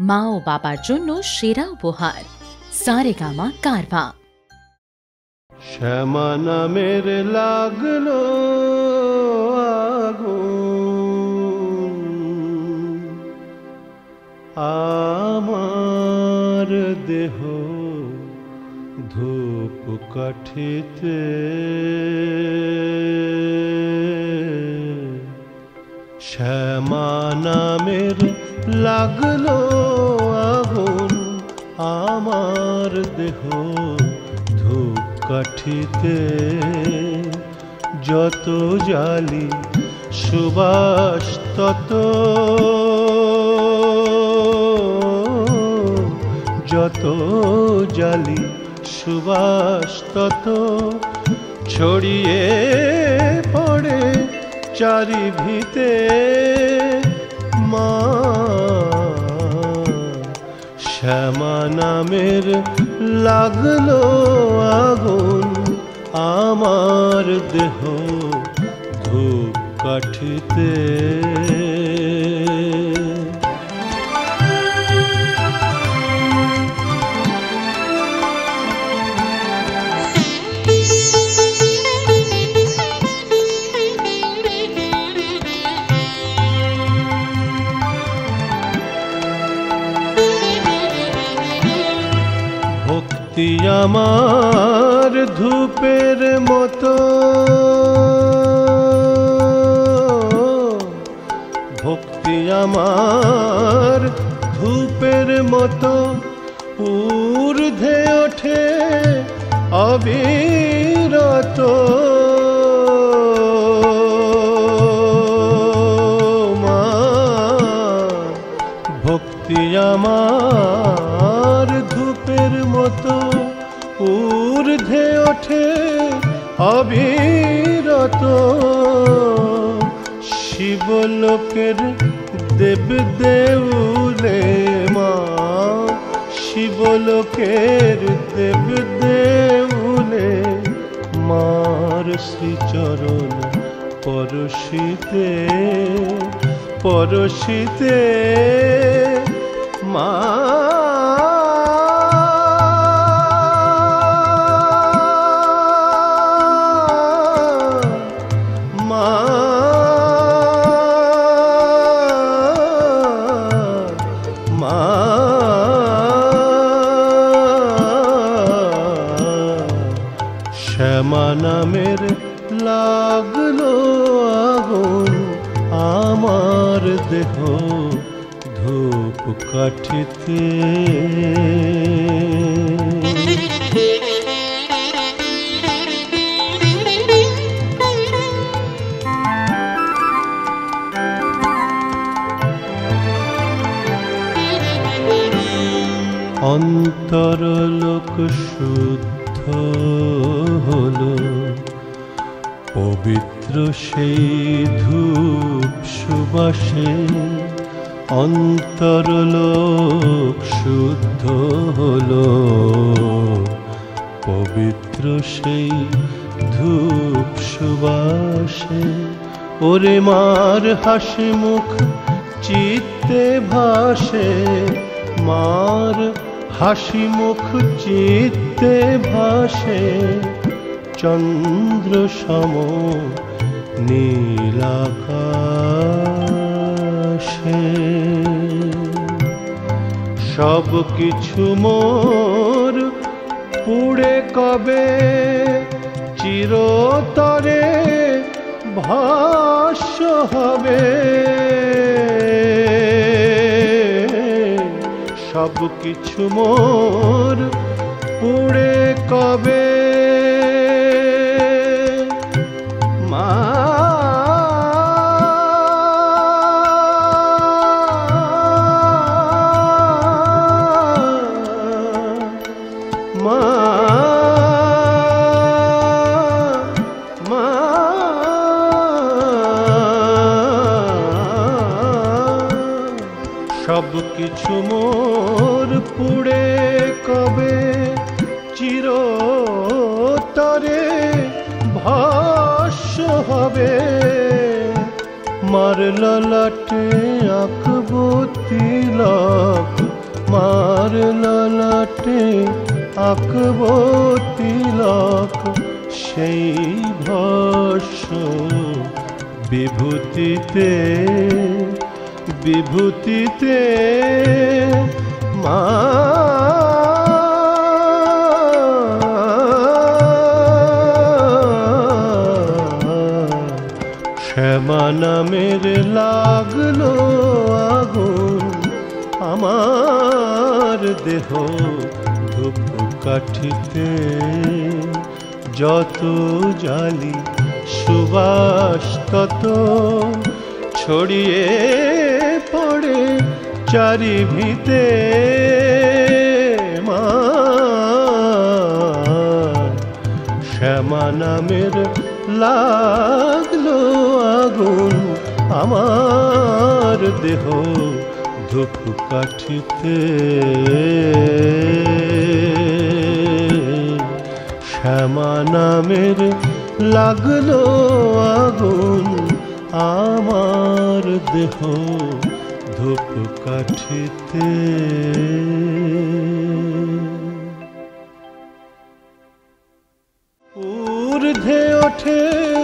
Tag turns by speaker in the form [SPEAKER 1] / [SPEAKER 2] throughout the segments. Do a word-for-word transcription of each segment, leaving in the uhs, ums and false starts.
[SPEAKER 1] মা ও বাবার জন্য সেরা উপহার সারেগামা কারভা।
[SPEAKER 2] শ্যামা নামের লাগলো আগুন আমার দেহ ধূপ কাঠিতে, শ্যামা নামের লাগলো আগুন আমার দেহ ধূপ কাঠিতে, যত জালি সুবাস তত, যত জালি সুবাস তত ছড়িয়ে পড়ে চারিভিতে। মা শ্যামা নামের লাগলো আগুন আমার দেহ ধূপ কাঠিতে। ভক্তি আমার ধূপের মতো, ভক্তি আমার ধূপের মতো ঊর্ধ্বে ওঠে অবিরত। মা ভক্তি আমার ধূপের মতো ঊর্ধ্বে ওঠে অবিরত। শিবলোকের দেব দেউলে মা, শিবলোকের দেব দেউলে মার শ্রীচরণ পরশিতে, পরশিতে মা শ্যামা নামের লাগলো আগুন আমার দেহ ধূপ কাঠিতে। অন্তরলোক শুদ্ধ হলো পবিত্র সেই ধূপ সুবাসে, অন্তরলোক শুদ্ধ হলো পবিত্র সেই ধূপ সুবাসে। ওরে মার হাসি মুখ চিত্তে ভাসে, মার হাসি মুখ চিত্তে ভাসে চন্দ্র সম নীলাকাশে। সব কিছু মোর পুড়ে কবে চিরতরে ভাস্য হবে, সব কিছু মোর পুড়ে কবে মা। মা মা সব কিছু মোর পুড়ে কবে চিরতরে ভাস্য হবে। মার ললাটে আঁকবো তিলক আমার ললাটে আঁকব তিলক সেই ভস্য বিভূতিতে বিভূতিতে মা শ্যামা নামের লাগলো আগুন আমার দেহ ধূপ কাঠিতে যত জালি সুবাস তত ছড়িয়ে পড়ে চারিভিতে মা শ্যামা নামের লাগলো আগুন আমার দেহ ধূপ কাঠিতে শ্যামা নামের লাগলো আগুন আমার দেহ ধূপ কাঠিতে। ঊর্ধ্বে ওঠে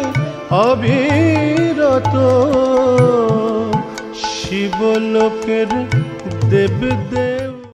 [SPEAKER 2] অবিরত শিবলোকের দেবদেব